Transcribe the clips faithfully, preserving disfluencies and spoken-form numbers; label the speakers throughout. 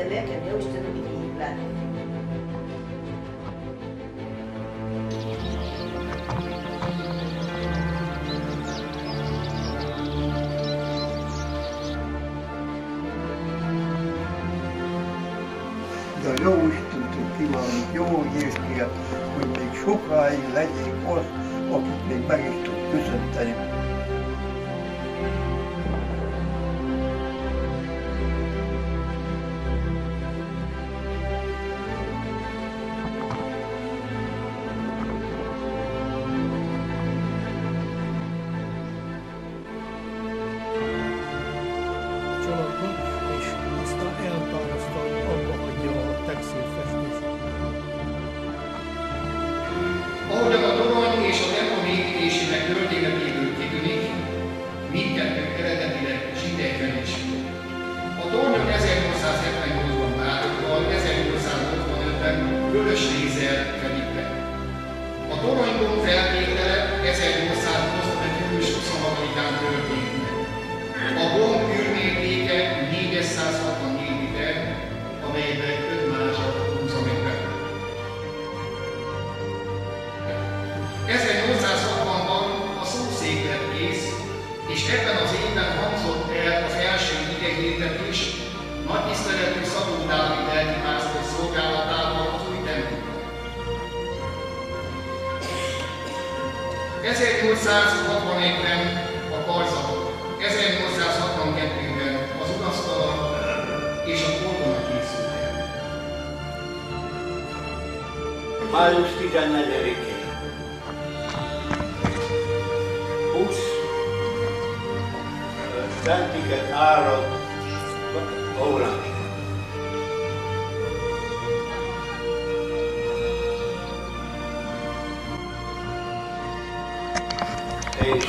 Speaker 1: Te nekem jó Isten, hogy így lenni.
Speaker 2: De a jó Isten tud kívánni jó egészséget, hogy még sokáig legyék az, akit még meg is tud köszönteni.
Speaker 3: Családban, és aztán elhatározta, hogy abba adja a textilfestést.
Speaker 4: Ahogyan a torony és a templom építésének történetéből kitűnik, mindkettő eredetileg zsidejben is. A tornyot ezernyolcszázhetvennyolcban Bátorral, ezernyolcszázötvenötben Vörös Lézer fedik be. A toronyból feltétele ezernyolcszáznyolcvan. július huszonhatodikán történt meg. A gomb űrmértéke négyszázhatvannégy liter, amelyben öt mázsat húszaméter. ezernyolcszázhatvanban a szószék lett kész, és ebben az évben hangzott el az első igehirdetés nagy tiszteletű Szabó Dávid lelkipásztor szolgálatával az új templomban. ezernyolcszázhatvanegyben a karzatok, ezernyolcszázhatvankettőben az urasztala és a korona készült el.
Speaker 5: május tizennegyedikén húsz centiket árad órán. És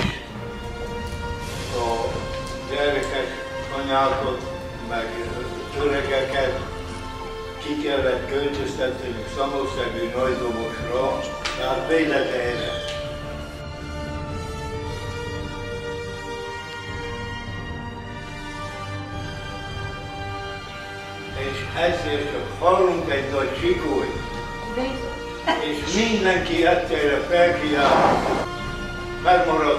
Speaker 5: a gyerekek, anyákat, meg öregeket ki kellett költöztetni Szamószegű Nagydobosra, tehát véletlenre. És ezért csak hallunk egy nagy sikolyt, és mindenki egyszerre felkiáll, megmarad